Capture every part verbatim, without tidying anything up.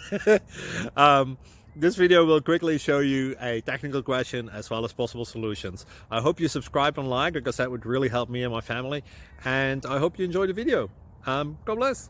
um, this video will quickly show you a technical question as well as possible solutions. I hope you subscribe and like, because that would really help me and my family. And I hope you enjoy the video. Um, God bless.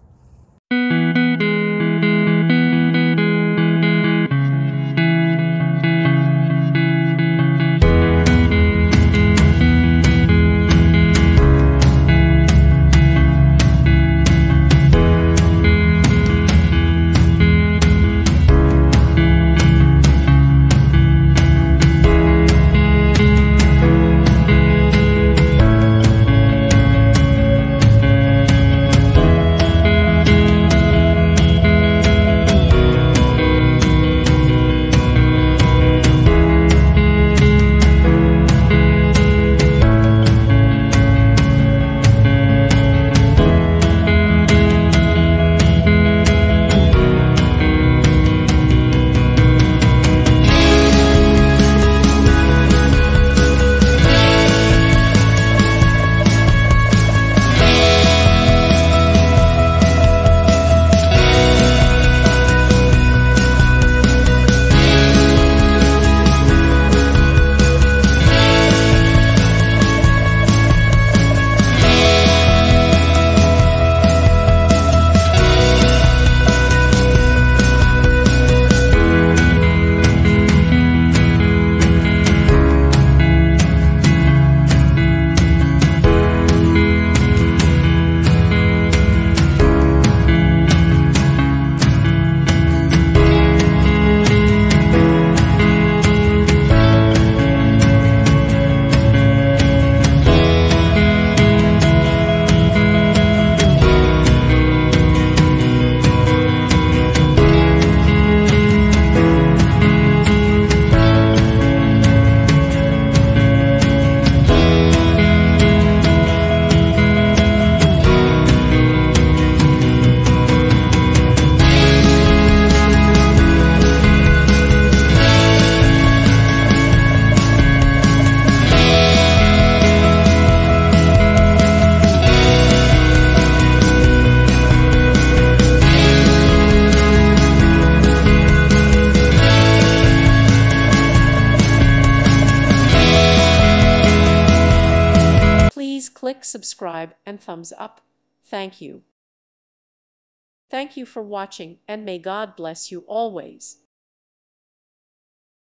Please click subscribe and thumbs up. Thank you. Thank you for watching, and may God bless you always.